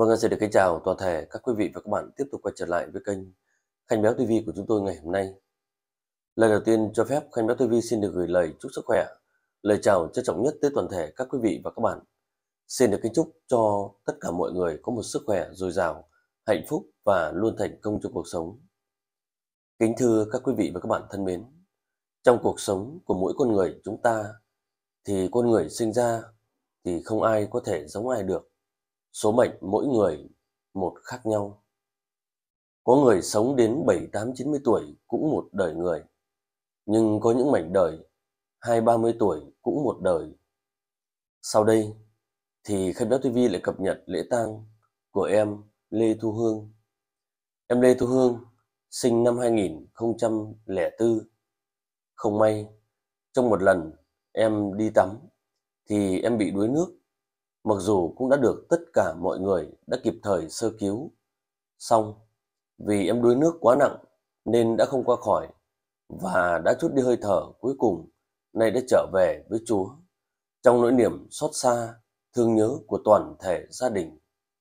Vâng, xin được kính chào toàn thể các quý vị và các bạn tiếp tục quay trở lại với kênh Khanh Béo TV của chúng tôi ngày hôm nay. Lần đầu tiên cho phép Khanh Béo TV xin được gửi lời chúc sức khỏe, lời chào trân trọng nhất tới toàn thể các quý vị và các bạn. Xin được kính chúc cho tất cả mọi người có một sức khỏe dồi dào, hạnh phúc và luôn thành công trong cuộc sống. Kính thưa các quý vị và các bạn thân mến, trong cuộc sống của mỗi con người chúng ta thì con người sinh ra thì không ai có thể giống ai được. Số mệnh mỗi người một khác nhau. Có người sống đến 7, 8, 90 tuổi cũng một đời người. Nhưng có những mảnh đời 20, 30 tuổi cũng một đời. Sau đây thì Khanh Béo TV lại cập nhật lễ tang của em Lê Thu Hương. Em Lê Thu Hương sinh năm 2004. Không may, trong một lần em đi tắm thì em bị đuối nước. Mặc dù cũng đã được tất cả mọi người đã kịp thời sơ cứu, song vì em đuối nước quá nặng nên đã không qua khỏi và đã trút đi hơi thở cuối cùng, nay đã trở về với Chúa trong nỗi niềm xót xa, thương nhớ của toàn thể gia đình.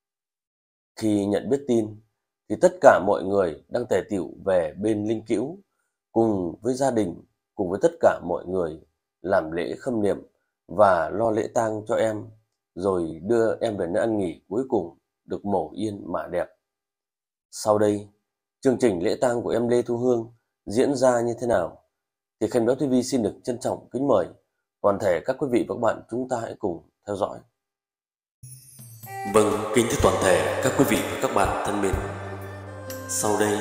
Khi nhận biết tin thì tất cả mọi người đang tề tựu về bên linh cữu cùng với gia đình, cùng với tất cả mọi người làm lễ khâm niệm và lo lễ tang cho em, rồi đưa em về nơi ăn nghỉ cuối cùng được mổ yên mả đẹp. Sau đây, chương trình lễ tang của em Lê Thu Hương diễn ra như thế nào thì Khanh Béo TV xin được trân trọng kính mời toàn thể các quý vị và các bạn chúng ta hãy cùng theo dõi. Vâng, kính thưa toàn thể các quý vị và các bạn thân mến, sau đây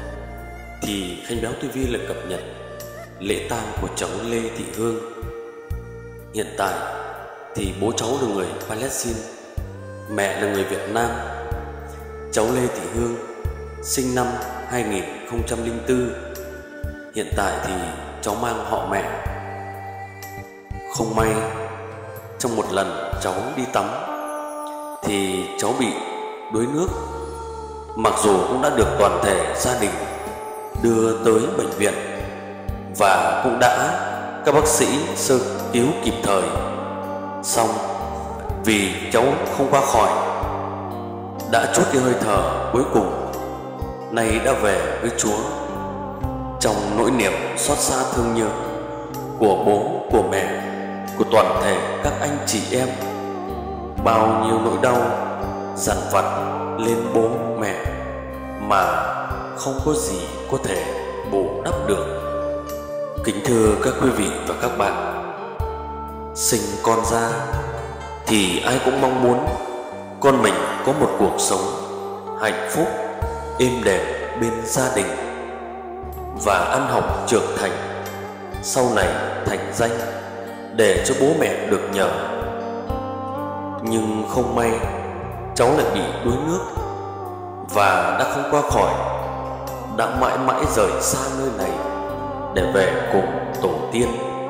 thì Khanh Béo TV lại cập nhật lễ tang của cháu Lê Thị Hương. Hiện tại thì bố cháu là người Palestine, mẹ là người Việt Nam. Cháu Lê Thị Hương sinh năm 2004. Hiện tại thì cháu mang họ mẹ. Không may, trong một lần cháu đi tắm thì cháu bị đuối nước. Mặc dù cũng đã được toàn thể gia đình đưa tới bệnh viện và cũng đã các bác sĩ sơ cứu kịp thời, xong vì cháu không qua khỏi, đã trút đi hơi thở cuối cùng, nay đã về với Chúa trong nỗi niềm xót xa thương nhớ của bố, của mẹ, của toàn thể các anh chị em. Bao nhiêu nỗi đau dằn vặt lên bố mẹ mà không có gì có thể bù đắp được. Kính thưa các quý vị và các bạn, sinh con ra thì ai cũng mong muốn con mình có một cuộc sống hạnh phúc, êm đềm bên gia đình và ăn học trưởng thành, sau này thành danh để cho bố mẹ được nhờ. Nhưng không may, cháu lại bị đuối nước và đã không qua khỏi, đã mãi mãi rời xa nơi này để về cùng tổ tiên.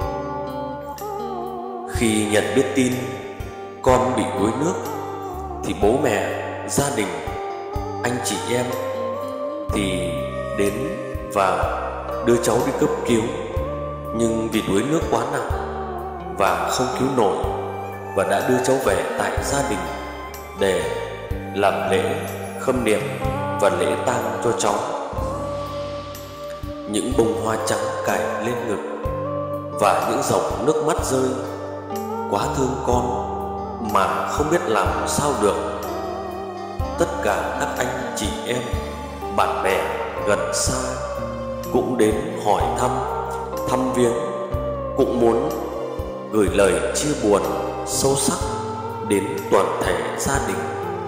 Khi nhận biết tin con bị đuối nước thì bố mẹ, gia đình, anh chị em thì đến và đưa cháu đi cấp cứu. Nhưng vì đuối nước quá nặng và không cứu nổi, và đã đưa cháu về tại gia đình để làm lễ khâm niệm và lễ tang cho cháu. Những bông hoa trắng cài lên ngực và những dòng nước mắt rơi, quá thương con mà không biết làm sao được. Tất cả các anh chị em, bạn bè gần xa cũng đến hỏi thăm, thăm viếng, cũng muốn gửi lời chia buồn sâu sắc đến toàn thể gia đình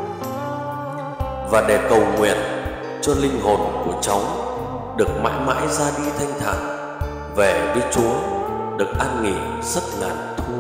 và để cầu nguyện cho linh hồn của cháu được mãi mãi ra đi thanh thản về với Chúa, được an nghỉ giấc ngàn thu.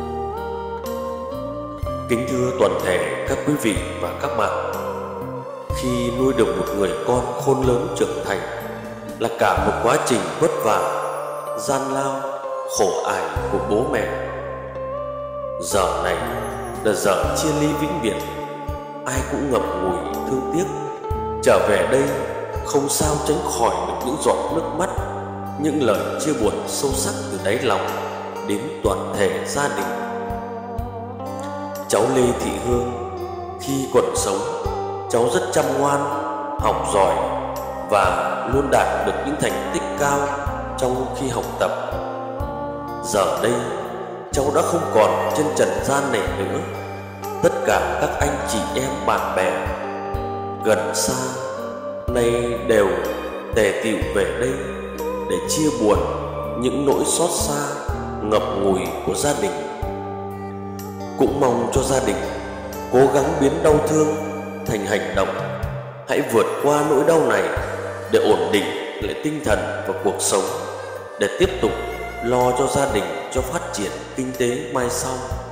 Kính thưa toàn thể các quý vị và các bạn, khi nuôi được một người con khôn lớn trưởng thành là cả một quá trình vất vả, gian lao, khổ ải của bố mẹ. Giờ này là giờ chia ly vĩnh viễn, ai cũng ngậm ngùi thương tiếc. Trở về đây không sao tránh khỏi được những giọt nước mắt, những lời chia buồn sâu sắc từ đáy lòng đến toàn thể gia đình. Cháu Lê Thị Hương khi còn sống cháu rất chăm ngoan, học giỏi và luôn đạt được những thành tích cao trong khi học tập. Giờ đây cháu đã không còn trên trần gian này nữa. Tất cả các anh chị em bạn bè gần xa nay đều tề tựu về đây để chia buồn những nỗi xót xa ngập ngùi của gia đình. Cũng mong cho gia đình cố gắng biến đau thương thành hành động, hãy vượt qua nỗi đau này để ổn định lại tinh thần và cuộc sống, để tiếp tục lo cho gia đình, cho phát triển kinh tế mai sau.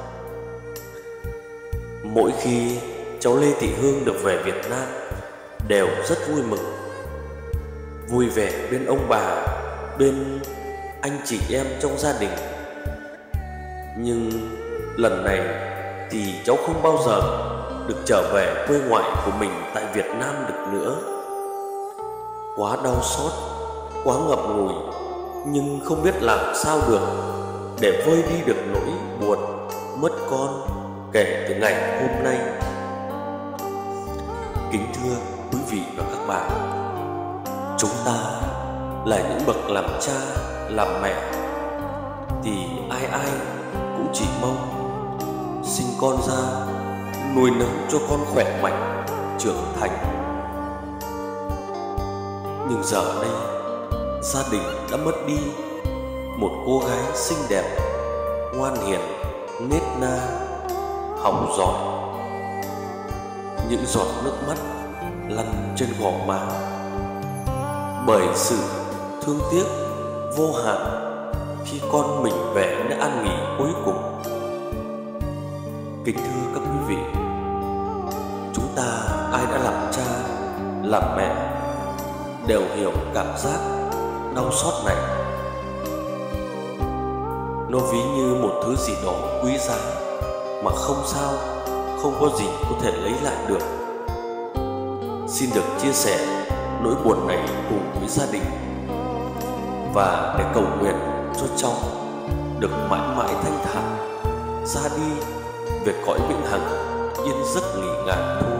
Mỗi khi cháu Lê Thị Hương được về Việt Nam đều rất vui mừng, vui vẻ bên ông bà, bên anh chị em trong gia đình. Nhưng lần này thì cháu không bao giờ được trở về quê ngoại của mình tại Việt Nam được nữa. Quá đau xót, quá ngậm ngùi, nhưng không biết làm sao được để vơi đi được nỗi buồn mất con kể từ ngày hôm nay. Kính thưa quý vị và các bạn, chúng ta là những bậc làm cha, làm mẹ thì ai ai cũng chỉ mong sinh con ra, nuôi nấng cho con khỏe mạnh, trưởng thành. Nhưng giờ đây gia đình đã mất đi một cô gái xinh đẹp, ngoan hiền, nết na, học giỏi. Những giọt nước mắt lăn trên gò má bởi sự thương tiếc vô hạn khi con mình về nơi an nghỉ cuối cùng. Kính thưa các quý vị, chúng ta ai đã làm cha, làm mẹ đều hiểu cảm giác đau xót này. Nó ví như một thứ gì đó quý giá mà không sao, không có gì có thể lấy lại được. Xin được chia sẻ nỗi buồn này cùng với gia đình và để cầu nguyện cho cháu được mãi mãi thanh thản ra đi về cõi vĩnh hằng yên giấc nghỉ ngàn thu.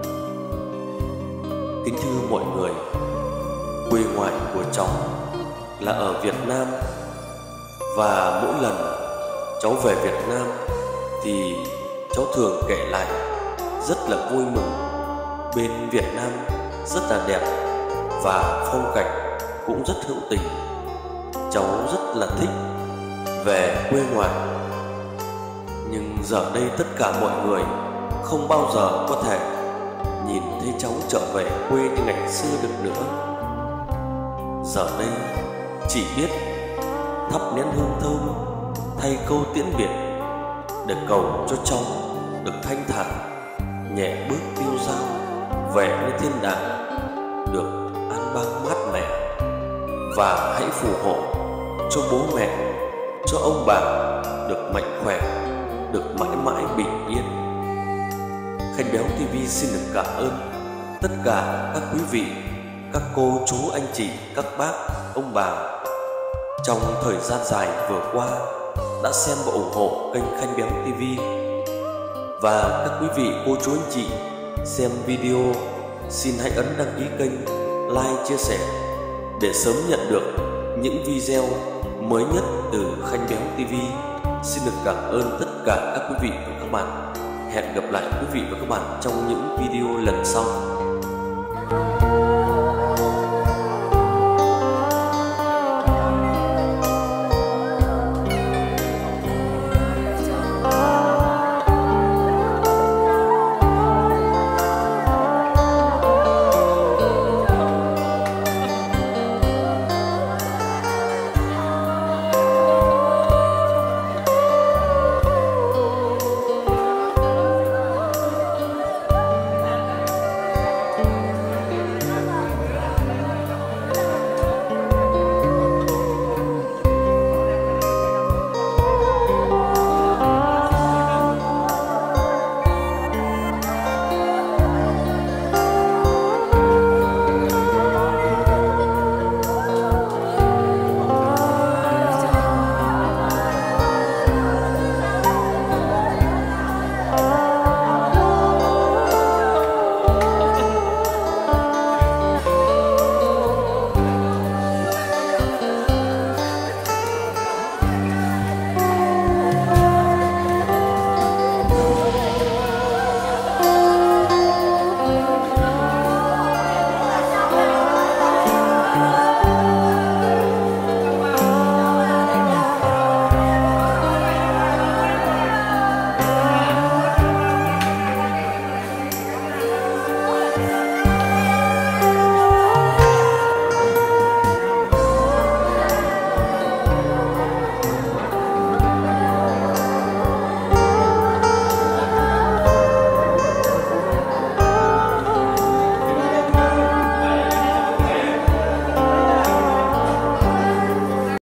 Kính thưa mọi người, quê ngoại của cháu là ở Việt Nam, và mỗi lần cháu về Việt Nam thì cháu thường kể lại rất là vui mừng. Bên Việt Nam rất là đẹp và phong cảnh cũng rất hữu tình. Cháu rất là thích về quê ngoại. Nhưng giờ đây tất cả mọi người không bao giờ có thể nhìn thấy cháu trở về quê như ngày xưa được nữa. Giờ đây chỉ biết thắp nén hương thơm thay câu tiễn biệt để cầu cho cháu được thanh thản, nhẹ bước tiêu dao về nơi thiên đàng, được an bang mát mẻ. Và hãy phù hộ cho bố mẹ, cho ông bà được mạnh khỏe, được mãi mãi bình yên. Khanh Béo TV xin được cảm ơn tất cả các quý vị, các cô chú anh chị, các bác, ông bà trong thời gian dài vừa qua đã xem và ủng hộ kênh Khanh Béo TV. Và các quý vị, cô chú anh chị xem video xin hãy ấn đăng ký kênh, like, chia sẻ để sớm nhận được những video mới nhất từ Khanh Béo TV. Xin được cảm ơn tất cả các quý vị và các bạn. Hẹn gặp lại quý vị và các bạn trong những video lần sau.